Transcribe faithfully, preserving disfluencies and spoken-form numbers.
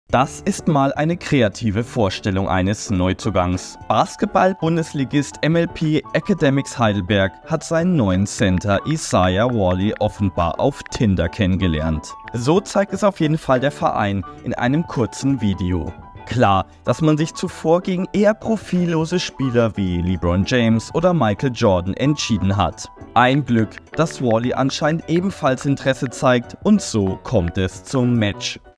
Das ist mal eine kreative Vorstellung eines Neuzugangs. Basketball-Bundesligist M L P Academics Heidelberg hat seinen neuen Center Isaiah Worley offenbar auf Tinder kennengelernt. So zeigt es auf jeden Fall der Verein in einem kurzen Video. Klar, dass man sich zuvor gegen eher profillose Spieler wie LeBron James oder Michael Jordan entschieden hat. Ein Glück, dass Worley anscheinend ebenfalls Interesse zeigt und so kommt es zum Match.